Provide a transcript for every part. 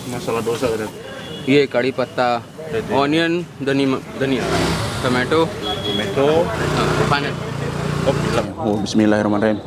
Masalah dosa kan? ये कड़ी पत्ता, ऑनियन, धनिया, टमाटो, पानी. Oh, bismillahirrahmanirrahim.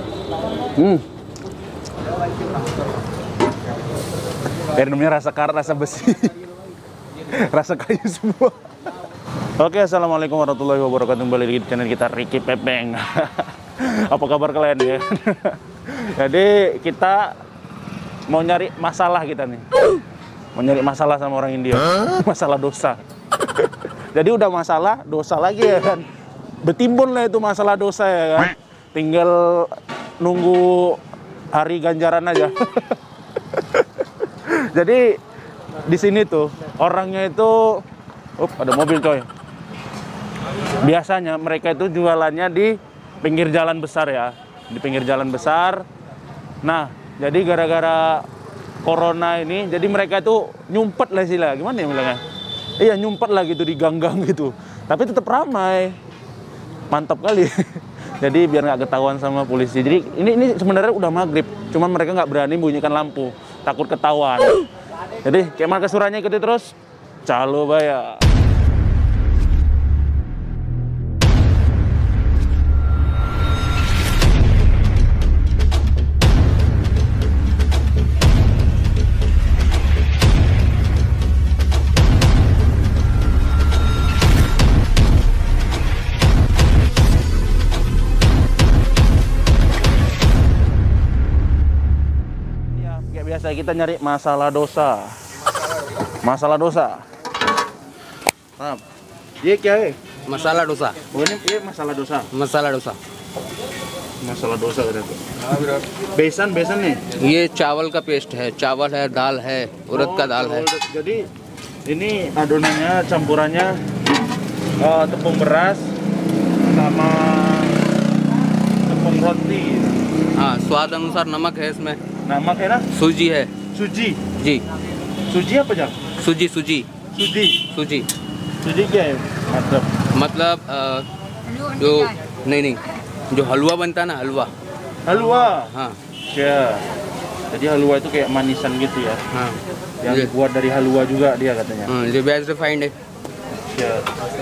Air minumnya rasa karat, rasa besi. Rasa kayu semua. Oke, assalamualaikum warahmatullahi wabarakatuh. Kembali lagi di channel kita Ricky Pepeng. Apa kabar kalian ya? Jadi kita mau nyari masalah kita nih. Mau nyari masalah sama orang India. Masalah dosa. Jadi udah masalah, dosa lagi ya kan. Betimbun lah itu masalah dosa ya kan. Tinggal nunggu hari ganjaran aja. Jadi di sini tuh orangnya itu, ada mobil coy. Biasanya mereka itu jualannya di pinggir jalan besar ya, di pinggir jalan besar. Nah, jadi gara-gara corona ini, jadi mereka itu nyumpet lah sila, gimana ya bilangnya? Iya, nyumpet lah gitu di gang-gang gitu. Tapi tetap ramai, mantap kali. Jadi biar nggak ketahuan sama polisi. Jadi ini sebenarnya udah maghrib, cuman mereka nggak berani bunyikan lampu, takut ketahuan. Jadi kayak mana kesurannya ikuti terus, calo bayar. Biasa kita nyari masalah dosa. Masalah dosa. Nah, ये क्या है? मसाला dosa. Oh, ini masalah dosa. Masala dosa. Masalah dosa gitu. Besan nih. ये चावल का पेस्ट है, चावल है, दाल है, उड़द का दाल है. Jadi ini adonannya, campurannya tepung beras sama tepung roti. हाँ, स्वाद अनुसार नमक है इसमें. Nama kena? सूजी है. Suji. जी. Suji apa Jang? सूजी. Suji क्या है? मतलब जो नहीं जो हलवा बनता है ना, हलवा. Halwa. हाँ. Ya. Jadi halwa itu kayak manisan gitu ya. हाँ. Yang dibuat dari halwa juga dia katanya. ये बेस्ट रिफाइंड है. Ya.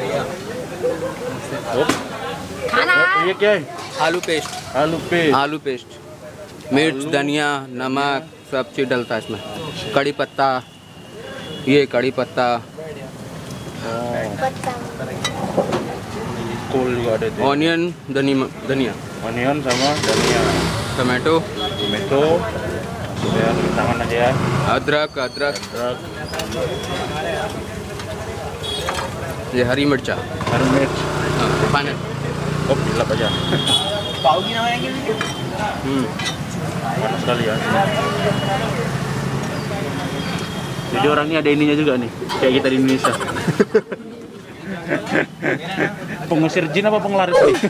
ये क्या है? आलू पेस्ट. आलू पेस्ट. मिर्च, धनिया, नमक सब चीज़ डलता है इसमें. कड़ी पत्ता, ये कड़ी पत्ता. Kol juga ada itu. Onion, धनिया. Onion sama dhania. Tomato. Sudah di tangan aja ya. अदरक. ये हरी मिर्चा. Harmit. पानी. Oh, dilap aja. Panas sekali ya. Jadi orangnya ada ininya juga nih, kayak kita di Indonesia. Pengusir jin apa penglaris nih?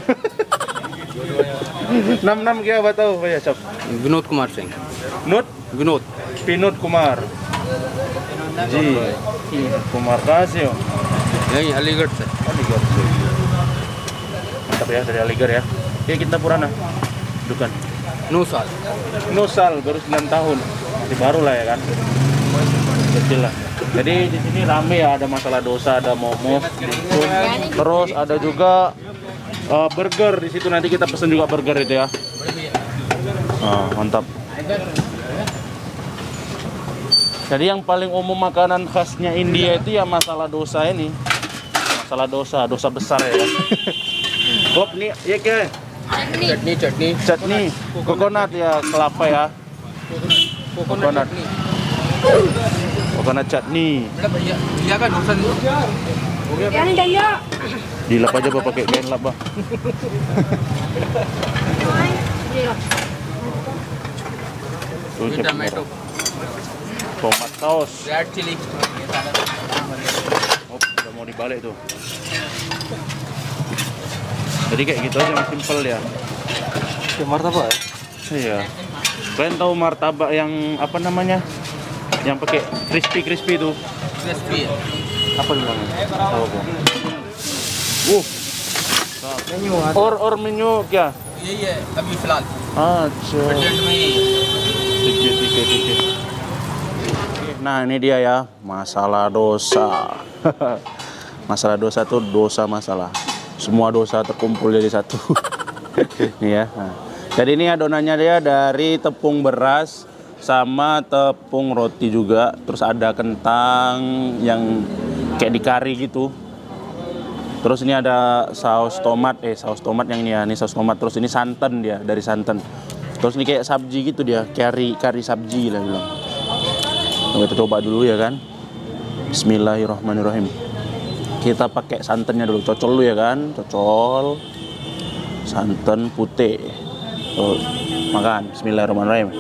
66 क्या बताओ भैया सब? विनोद कुमार Singh. Pinod Kumar. जी Kumar kasih yo. यही अलीगढ़ से. Aligar sih. Mantap ya, dari Aligar ya. Ya kita Purana. Dukan. Nusal baru 9 tahun. Masih baru lah ya kan. Kecil lah. Jadi di sini rame ya, ada masalah dosa, ada momos, dimsum. Terus ada juga burger di situ, nanti kita pesen juga burger itu ya. Mantap. Jadi yang paling umum makanan khasnya India itu ya masalah dosa ini. Masalah dosa besar ya. Kop nih, ya ke? Chutney, coconut ya, kelapa ya. Coconut chutney. Dilap aja Pak, pakai kain lap, Pak. Tomato. Tomat saus. Red chilli. Udah mau dibalik tuh. Jadi kayak gitu aja, simple ya. martabak. Iya. Kalian tahu martabak yang apa namanya? Yang pakai crispy itu? Crispy. Apa namanya? Tahu kok. और menu क्या? यही है अभी फिलहाल. अच्छा. बजट में यही है. ठीक है. Nah ini dia ya, masalah dosa. Masalah dosa tuh dosa masalah. Semua dosa terkumpul jadi satu. Nih ya. Nah. Jadi ini adonannya dia dari tepung beras sama tepung roti juga. Terus ada kentang yang kayak di kari gitu. Terus ini ada saus tomat, saus tomat yang ini ya, ini saus tomat. Terus ini santan dia, dari santan. Terus ini kayak sabji gitu dia, kari sabji lah bilang. Nah, kita coba dulu ya kan. Bismillahirrahmanirrahim. Kita pakai santannya dulu, cocol dulu ya kan, cocol. Santan putih. Tuh, makan. Bismillahirrahmanirrahim.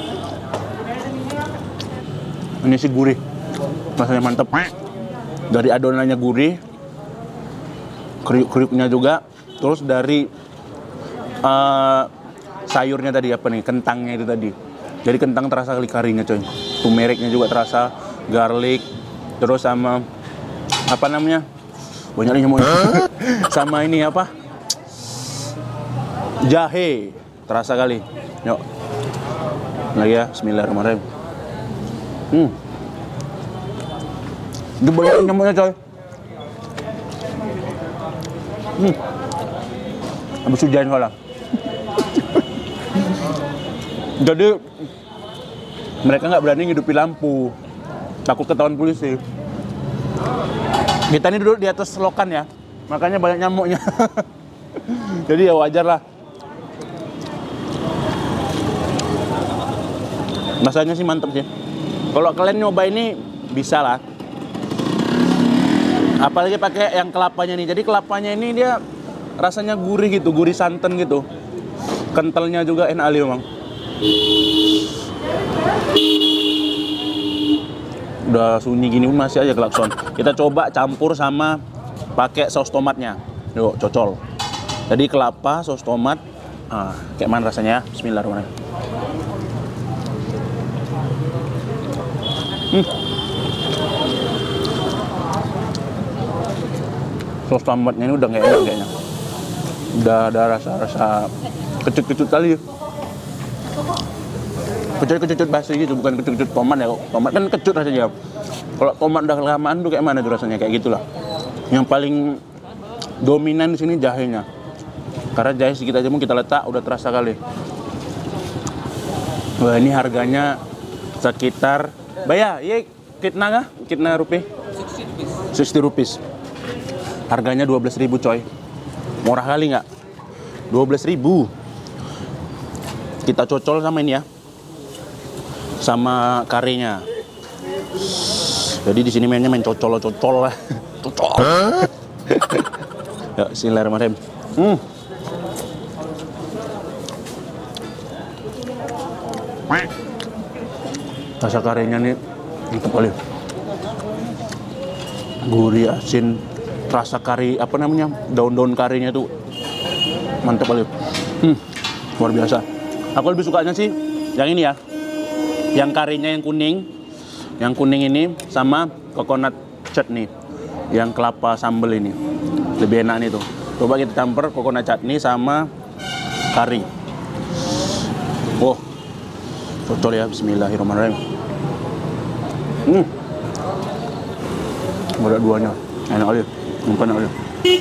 Ini sih gurih, rasanya mantep. Dari adonannya gurih, kriuk-kriuknya juga. Terus dari sayurnya tadi apa nih, kentangnya itu tadi. Jadi kentang terasa kali karinya coy. Tumereknya juga terasa, garlic. Terus sama apa namanya? Banyak nyamuk. Sama ini apa? Jahe, terasa kali. Yuk. Lagi ya, bismillahirrahmanirrahim. Itu banyak nyamuknya coy. Habis hujan soalnya. Jadi mereka nggak berani ngidupi lampu, takut ketahuan polisi. Kita ini duduk di atas selokan ya, makanya banyak nyamuknya. Jadi ya wajar lah. Rasanya sih mantep sih. Kalau kalian nyoba ini bisa lah. Apalagi pakai yang kelapanya nih. Jadi kelapanya ini dia rasanya gurih gitu, gurih santan gitu. Kentalnya juga enak ali memang. Udah sunyi gini pun masih aja klakson. Kita coba campur sama pakai saus tomatnya. Yuk, cocol. Jadi kelapa, saus tomat. Kayak mana rasanya ya? Bismillahirrahmanirrahim. Saus tomatnya ini udah nggak enak kayaknya. Udah ada rasa-rasa kecut-kecut kali. Kecut-kecut basi gitu, bukan kecut-kecut tomat ya. Tomat kan kecut rasanya. Kalau tomat udah kelamaan tuh kayak mana tuh rasanya, kayak gitulah. Yang paling dominan di sini jahenya. Karena jahe sedikit aja mau kita letak udah terasa kali. Wah, ini harganya sekitar bayar, iya kitna rupiah? 60 rupiah. Harganya 12.000 coy. Murah kali nggak? 12.000. Kita cocol sama ini ya. Sama karinya. Jadi di sini mainnya main cocol lah. Cocol. Ya, bismillahirrahmanirrahim. Rasa karinya nih mantap kali. Gurih, asin, rasa kari apa namanya, daun-daun karinya tuh mantap kali. Luar biasa. Aku lebih sukanya sih yang ini ya, yang karinya yang kuning ini sama coconut chutney, yang kelapa sambal ini lebih enak nih tuh. Coba kita campur coconut chutney sama kari. Cocol ya, bismillahirrahmanirrahim. Ada duanya, enak aja, enak aja.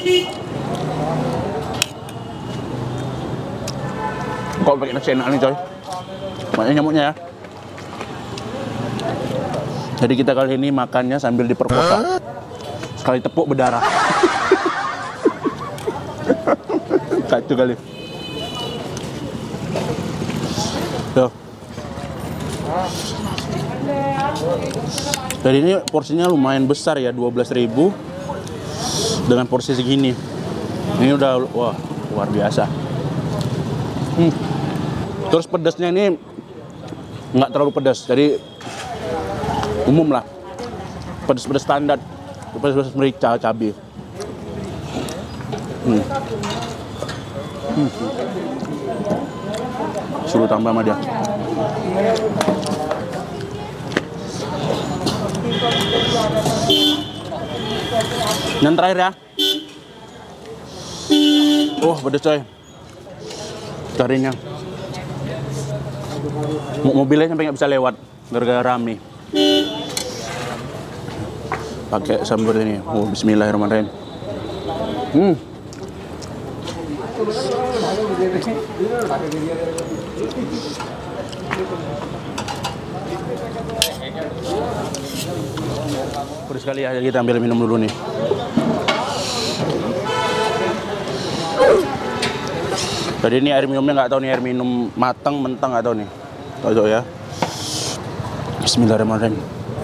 Kok pakai nasi enak nih coy, banyak nyamuknya ya. Jadi kita kali ini makannya sambil diperkosa, sekali tepuk berdarah. Kacau kali. Tuh. Jadi ini porsinya lumayan besar ya, 12.000 dengan porsi segini. Ini udah wah luar biasa. Terus pedasnya ini nggak terlalu pedas, jadi umum lah. Pedas-pedas standar, pedas-pedas merica, cabai. Suruh tambah sama dia. Yang terakhir ya. Pedes coy. Karinya. Mobilnya sampai nggak bisa lewat gara-gara rame. pakai sambal ini. Oh, bismillahirrahmanirrahim. Pedas sekali ya, jadi kita ambil minum dulu nih. Jadi ini air minumnya nggak tahu nih, air minum matang mentang nggak tahu nih. Tahu ya. Bismillahirrahmanirrahim.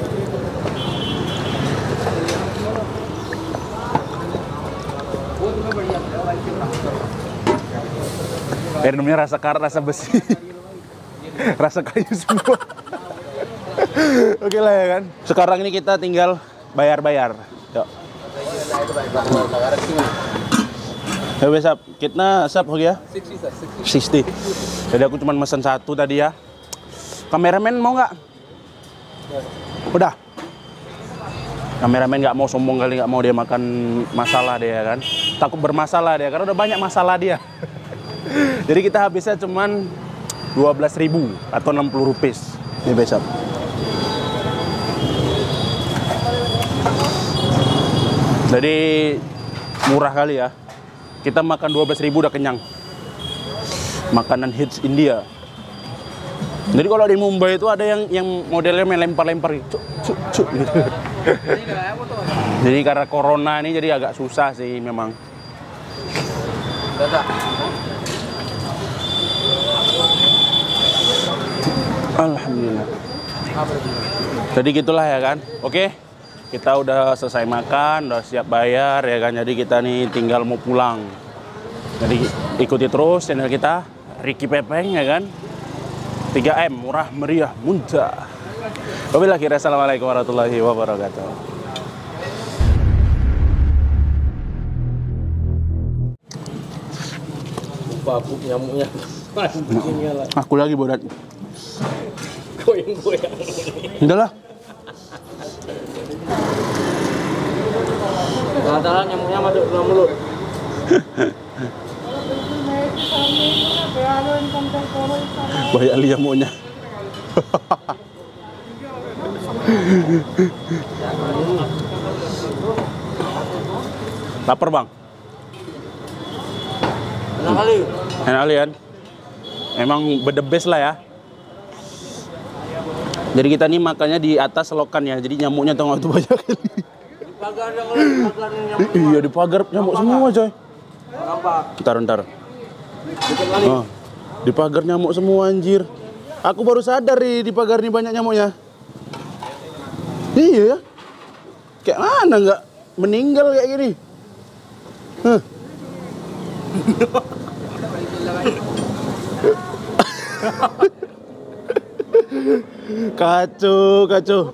Air minumnya rasa karat, rasa besi, rasa kayu semua. Oke lah ya kan. Sekarang ini kita tinggal bayar-bayar. Yuk. Ya besap, kita sap ho ya? 60. Jadi aku cuma pesan satu tadi ya. Kameramen mau nggak? Udah. Kameramen nggak mau, sombong kali, nggak mau dia makan masalah dia kan. Takut bermasalah dia karena udah banyak masalah dia. Jadi kita habisnya cuman 12.000 atau 60 rupiah. Ini besap. Jadi murah kali ya. Kita makan 12.000 udah kenyang. Makanan hits India. Jadi kalau di Mumbai itu ada yang modelnya main lempar-lempar gitu. Cuk gitu. Jadi karena corona ini jadi agak susah sih memang. Alhamdulillah. Jadi gitulah ya kan. Oke. Kita udah selesai makan, udah siap bayar ya kan. Jadi kita nih tinggal mau pulang. Jadi ikuti terus channel kita Ricky Pepeng ya kan. 3M murah meriah mudah. Wabillahi taufiq. Assalamualaikum warahmatullahi wabarakatuh. Aku nyamuknya. Aku lagi bodat. Goyang-goyang. Udahlah. Antara nyamuknya masuk ke mulut. Banyak li nyamuknya. Lapar bang? Enak kali. Enak kali kan? Emang the best lah ya. Jadi kita nih makannya di atas selokan ya. Jadi nyamuknya tengok itu banyak kali. Pagar yang nyamuk. Iya di pagar nyamuk semua coy. Nampak. Ntar. Oh, di pagar nyamuk semua anjir. Aku baru sadar di pagar ini banyak nyamuknya. Iya ya. Kayak mana nggak meninggal kayak gini? Huh. Kacau.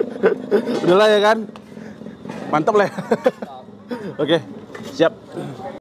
Udahlah ya kan? Mantap lah ya. Oke, siap.